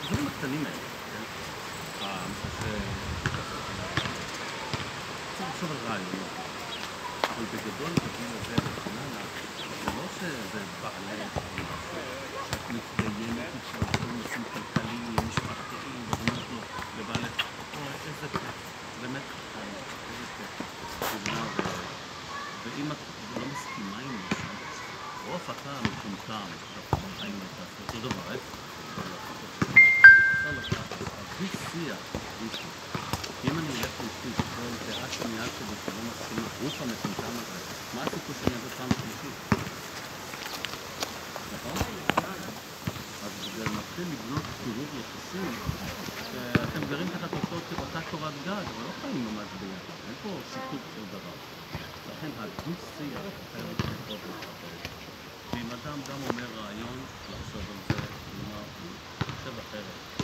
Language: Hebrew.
הדברים הקטנים האלה, כן? צריך לחשוב על רעיונות, אבל בגדול בגיל הזה וכן הלאה, זה לא שזה בעלי שאת מתדיינת איתו על כל נושאים כלכליים, משפחתיים, ואומרת לו לבעלך, אוי, איזה כיף, באמת חכם, איזה כיף, תבנה, ואם את לא מסכימה עם משהו, רוב אתה מטומטם, עכשיו בחיים לא תעשה אותו דבר, אפשר לעשות את זה. אפשר לקחת, הדו-שיח איתי. כי אם אני אלך איתי כל דעה שנייה שלי שלא מסכים לגוף המטומטם הזה, מה הסיכוי שאני אעשה פעם שלישית? נכון? אז זה מתחיל לבנות קירוב יחסים, שאתם גרים תחת אותה קורת גג, אבל לא חיים ממש ביחד, אין פה שיתוף של דבר. לכן הדו-שיח חייב מאוד לחבר. ואם אדם גם אומר רעיון, לחשוב על זה, כלומר, הוא חושב אחרת.